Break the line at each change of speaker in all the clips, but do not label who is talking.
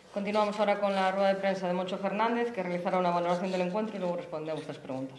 Continuamos ahora con la rueda de prensa de Moncho Fernández, que realizará una valoración del encuentro y luego respondemos las preguntas.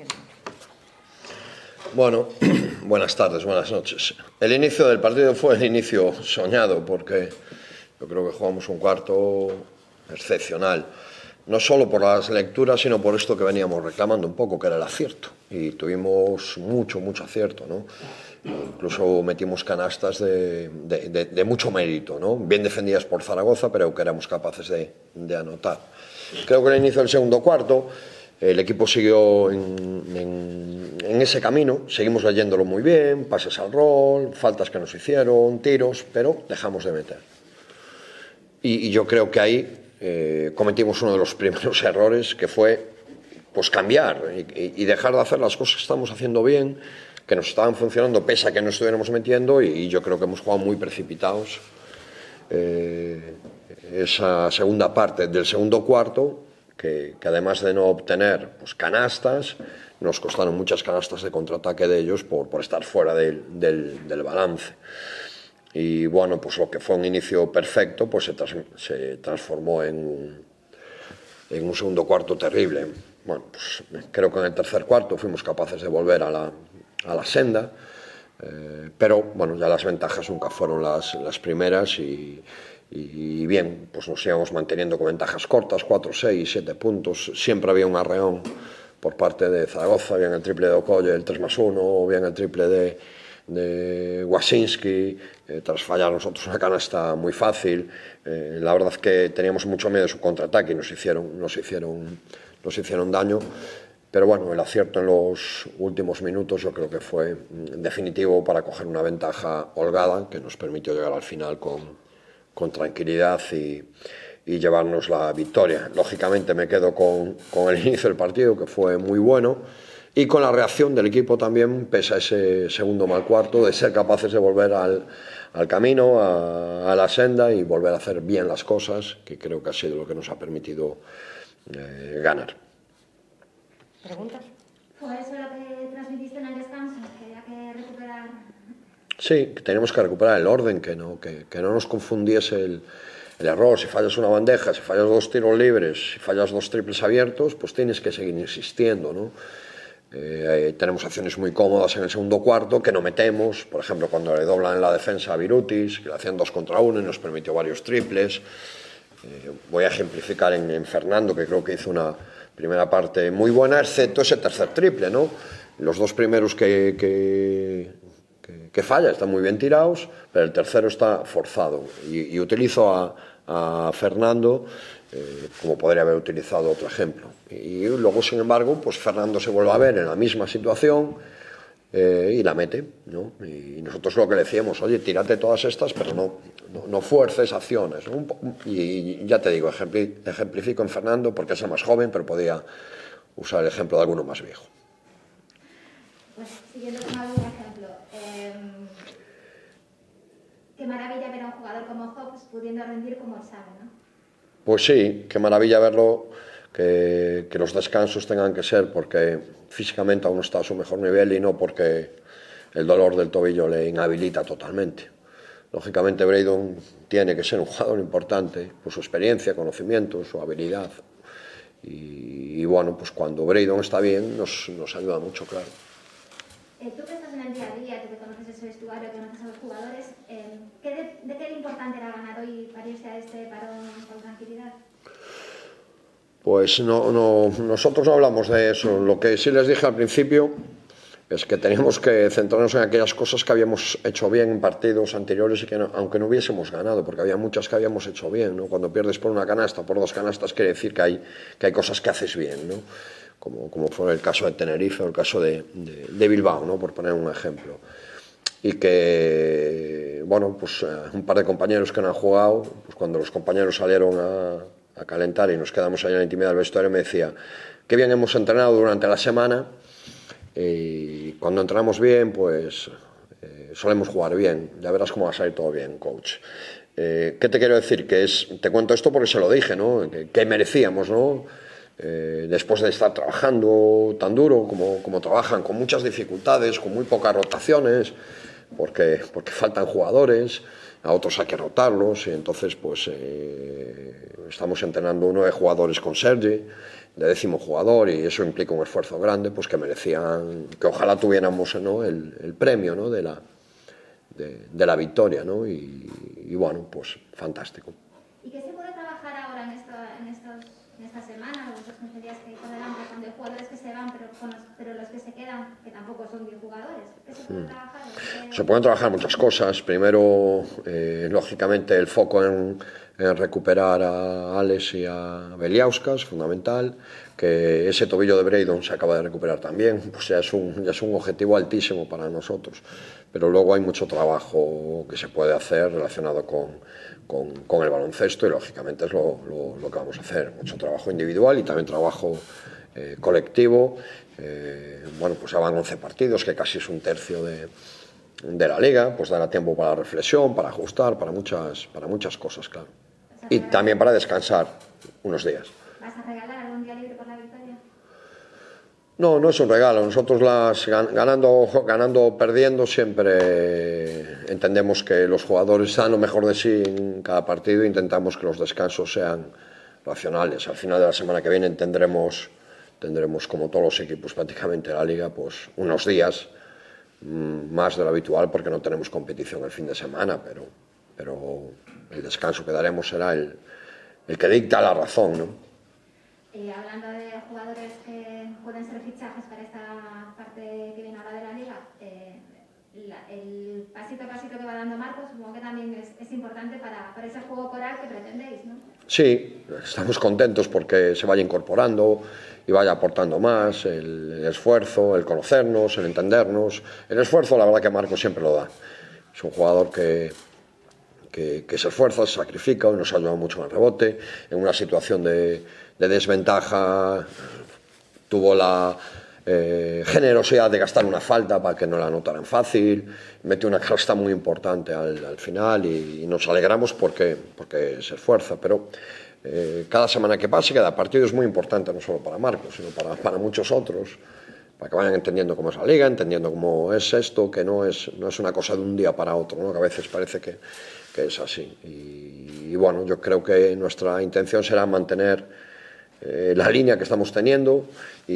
Bueno, buenas tardes, buenas noches. El inicio del partido fue el inicio soñado, porque yo creo que jugamos un cuarto excepcional. No solo por las lecturas, sino por esto que veníamos reclamando un poco, que era el acierto. Y tuvimos mucho acierto, ¿no? Incluso metimos canastas de mucho mérito, ¿no? Bien defendidas por Zaragoza, pero que éramos capaces de anotar. Creo que al inicio del segundo cuarto el equipo siguió en ese camino, seguimos leyéndolo muy bien, pases al rol, faltas que nos hicieron, tiros, pero dejamos de meter. Y yo creo que ahí cometimos uno de los primeros errores, que fue pues cambiar y dejar de hacer las cosas que estamos haciendo bien, que nos estaban funcionando pese a que no estuviéramos metiendo, y yo creo que hemos jugado muy precipitados esa segunda parte del segundo cuarto, que además de no obtener pues canastas, nos costaron muchas canastas de contraataque de ellos por estar fuera del balance. Y bueno, pues lo que fue un inicio perfecto pues se transformó en un segundo cuarto terrible. Bueno, pues creo que en el tercer cuarto fuimos capaces de volver a la senda, pero bueno, ya las ventajas nunca fueron las primeras, y bien, pues nos íbamos manteniendo con ventajas cortas, 4, 6, 7 puntos. Siempre había un arreón por parte de Zaragoza, bien el triple de Okoye, el 3+1, bien el triple de Wasinski, tras fallar nosotros una canasta muy fácil. La verdad es que teníamos mucho miedo de su contraataque y nos hicieron daño, pero bueno, el acierto en los últimos minutos yo creo que fue definitivo para coger una ventaja holgada que nos permitió llegar al final con tranquilidad y llevarnos la victoria. Lógicamente me quedo con el inicio del partido, que fue muy bueno, y con la reacción del equipo también, pese a ese segundo mal cuarto, de ser capaces de volver al camino, a la senda, y volver a hacer bien las cosas, que creo que ha sido lo que nos ha permitido ganar.
¿Preguntas?
¿Fue eso lo que transmitiste en el descanso? ¿Que había que recuperar?
Sí, que teníamos que recuperar el orden, que no nos confundiese el error. Si fallas una bandeja, si fallas 2 tiros libres, si fallas 2 triples abiertos, pues tienes que seguir insistiendo, ¿no? Tenemos acciones muy cómodas en el segundo cuarto que no metemos, por ejemplo cuando le doblan en la defensa a Virutis, que le hacían 2 contra 1 y nos permitió varios triples. Voy a ejemplificar en Fernando, que creo que hizo una primera parte muy buena, excepto ese tercer triple, ¿no? Los 2 primeros que falla están muy bien tirados, pero el tercero está forzado, y utilizo a Fernando como podría haber utilizado otro ejemplo, y luego sin embargo pues Fernando se vuelve a ver en la misma situación y la mete, ¿no? Y nosotros lo que le decíamos, oye, tírate todas estas, pero no fuerces acciones, ¿no? Y ya te digo, ejemplifico en Fernando porque es el más joven, pero podía usar el ejemplo de alguno más viejo.
Pues siguiendo con algún ejemplo, qué maravilla ver a un jugador como Hobbs pudiendo rendir como él sabe, ¿no?
Pues sí, qué maravilla verlo, que los descansos tengan que ser porque físicamente aún no está a su mejor nivel y no porque el dolor del tobillo le inhabilita totalmente. Lógicamente Braydon tiene que ser un jugador importante por su experiencia, conocimiento, su habilidad, y bueno, pues cuando Braydon está bien nos ayuda mucho, claro.
Tú que estás en el día a día, tú que conoces ese vestuario, que conoces a los jugadores, ¿de qué importante era ganar hoy para irse a este parón con tranquilidad?
Pues nosotros no hablamos de eso. Lo que sí les dije al principio es que teníamos que centrarnos en aquellas cosas que habíamos hecho bien en partidos anteriores y que aunque no hubiésemos ganado, porque había muchas que habíamos hecho bien, ¿no? Cuando pierdes por una canasta, por 2 canastas, quiere decir que hay cosas que haces bien, ¿no? Como fue el caso de Tenerife o el caso de Bilbao, ¿no? Por poner un ejemplo. Y que, bueno, pues un par de compañeros que no han jugado, pues cuando los compañeros salieron a calentar y nos quedamos allá en la intimidad del vestuario, me decía, qué bien hemos entrenado durante la semana, y cuando entrenamos bien, pues solemos jugar bien, ya verás cómo va a salir todo bien, coach. ¿Qué te quiero decir? Te cuento esto porque se lo dije, ¿no? Que merecíamos, ¿no? Después de estar trabajando tan duro como trabajan, con muchas dificultades, con muy pocas rotaciones, porque faltan jugadores, a otros hay que rotarlos, y entonces pues estamos entrenando 9 jugadores con Sergi, de 10º jugador, y eso implica un esfuerzo grande, pues que merecían, que ojalá tuviéramos, ¿no?, el premio, ¿no?, de la victoria, ¿no? Y bueno, pues fantástico.
¿Y qué se puede trabajar ahora en esta semana o estos 15 días que hay por delante, cuando hay jugadores que se van, pero los que se quedan, que tampoco son 10 jugadores? ¿Qué se puede trabajar?
Se pueden trabajar muchas cosas. Primero, lógicamente, el foco en recuperar a Alex y a Beliauskas, fundamental. Que ese tobillo de Braydon se acaba de recuperar también, pues ya es un objetivo altísimo para nosotros. Pero luego hay mucho trabajo que se puede hacer relacionado con el baloncesto, y lógicamente es lo que vamos a hacer. Mucho trabajo individual y también trabajo colectivo. Bueno, pues ya van 11 partidos, que casi es un tercio de la liga, pues dará tiempo para reflexión, para ajustar, para muchas cosas, claro. Y también para descansar unos días.
¿Vas a regalar algún día libre por la victoria?
No, no es un regalo. Nosotros ganando o perdiendo siempre entendemos que los jugadores dan lo mejor de sí en cada partido e intentamos que los descansos sean racionales. Al final de la semana que viene tendremos como todos los equipos prácticamente de la liga, pues unos días más de lo habitual, porque no tenemos competición el fin de semana, pero el descanso que daremos será el que dicta la razón, ¿no?
Hablando de jugadores que pueden ser fichajes para esta parte que viene ahora de la liga, el pasito a pasito que va dando Marcos, supongo que también es importante para ese juego coral que pretendéis, ¿no? Sí,
estamos contentos porque se vaya incorporando y vaya aportando más, el esfuerzo, el conocernos, el entendernos. El esfuerzo, la verdad que Marcos siempre lo da. Es un jugador que se esfuerza, se sacrifica, y nos ha ayudado mucho en el rebote. En una situación de desventaja tuvo la generosidad de gastar una falta para que no la anotaran fácil, metió una canasta muy importante al final, y nos alegramos porque se esfuerza. Pero cada semana que pase, cada partido es muy importante, no solo para Marcos, sino para muchos otros, para que vayan entendiendo cómo es la liga, entendiendo cómo es esto, que no es una cosa de un día para otro, ¿no?, que a veces parece que es así. Y bueno, yo creo que nuestra intención será mantener la línea que estamos teniendo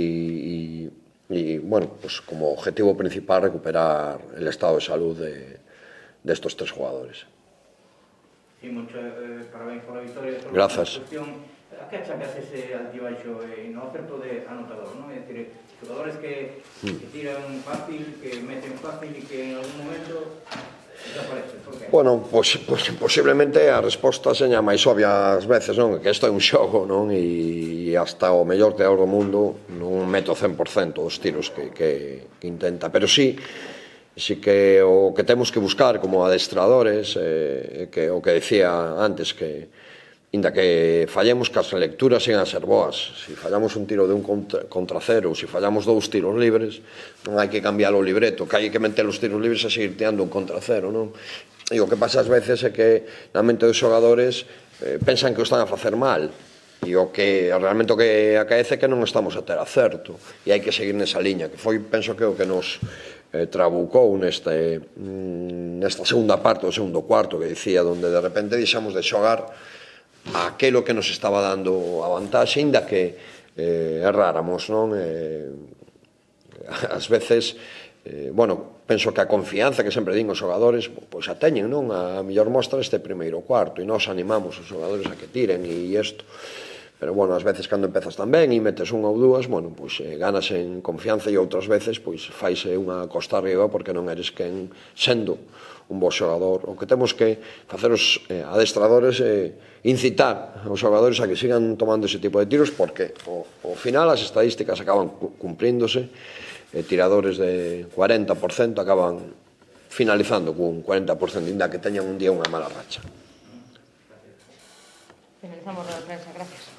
y bueno, pues como objetivo principal recuperar el estado de salud de estos 3 jugadores.
Sí, parabéns por la victoria.
Gracias.
A que achacas ese altibaixo no acerto de anotador, ¿no? Es decir, jugadores que tiran fácil, que meten fácil y que en algún momento desaparecen. ¿Por qué?
Bueno, pues posiblemente a resposta seña máis obvia ás veces, non? Que isto é un xogo, non? E hasta o mellor teador do mundo non meto 100% os tiros que intenta, pero sí que o que temos que buscar como adestradores, que o que decía antes, que inda que fallemos, que as lecturas sigan a ser boas. Si fallamos un tiro de un contra cero, si fallamos 2 tiros libres, non hai que cambiar o libreto, que hai que meter os tiros libres e seguir tirando un contra cero, non? E o que pasa ás veces é que na mente dos xogadores pensan que o están a facer mal, e o que realmente o que acaece é que non estamos a ter acerto, e hai que seguir nesa liña, que foi, penso que o que nos trabucou nesta segunda parte, o segundo cuarto, que dicía, onde de repente deixamos de xogar aquelo que nos estaba dando a vantaxe, inda que erráramos, non? Ás veces, bueno, penso que a confianza que sempre din os xogadores, pois a teñen, non? A mellor mostra este primeiro cuarto, e nós animamos os xogadores a que tiren e isto. Pero, bueno, ás veces cando empezas tan ben e metes unha ou dúas, bueno, pois ganas en confianza, e outras veces, pois faise unha costa arriba porque non eres quen sendo un bo xogador. O que temos que facer os adestradores é incitar os xogadores a que sigan tomando ese tipo de tiros, porque ao final as estadísticas acaban cumpríndose, tiradores de 40% acaban finalizando cun 40%, inda que teñan un día unha mala racha.
Finalizamos la prensa, gracias.